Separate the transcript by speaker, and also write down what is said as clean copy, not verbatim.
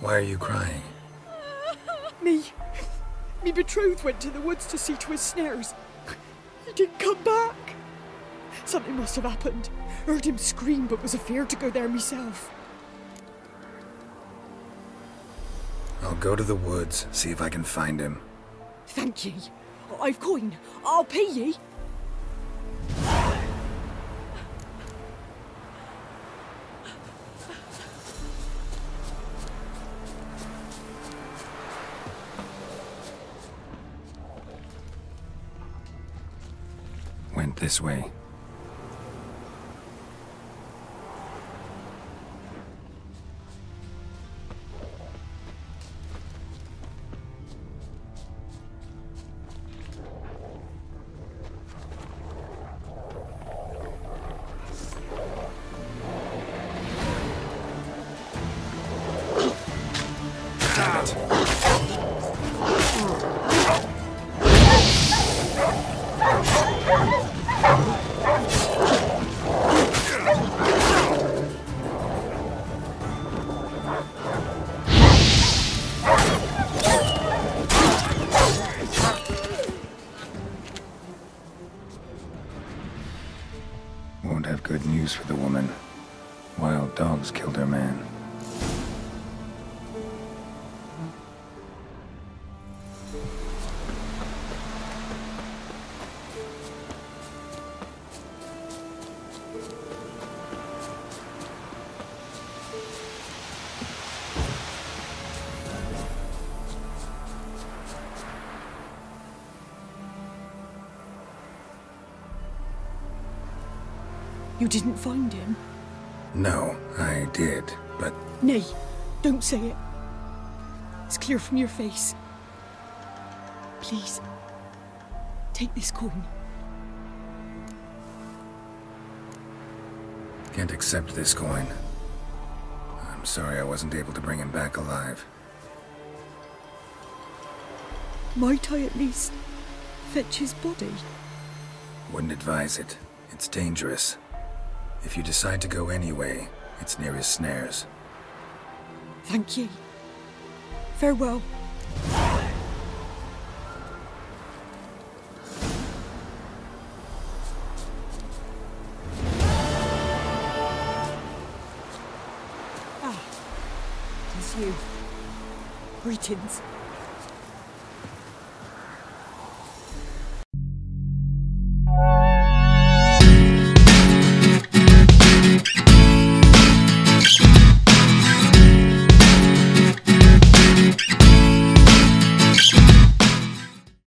Speaker 1: Why are you crying?
Speaker 2: Me betrothed went to the woods to see to his snares. He didn't come back. Something must have happened. Heard him scream, but was afeard to go there myself.
Speaker 1: I'll go to the woods, see if I can find him.
Speaker 2: Thank ye. I've coin. I'll pay ye.
Speaker 1: Went this way. Damn it. Won't have good news for the woman. Wild dogs killed her man.
Speaker 2: You didn't find him?
Speaker 1: No, I did, but
Speaker 2: Nay, don't say it. It's clear from your face. Please, take this coin.
Speaker 1: can't accept this coin. I'm sorry I wasn't able to bring him back alive.
Speaker 2: Might I at least fetch his body?
Speaker 1: Wouldn't advise it. It's dangerous. If you decide to go anyway, it's near his snares.
Speaker 2: Thank ye. Farewell. Ah, it is you. Greetings.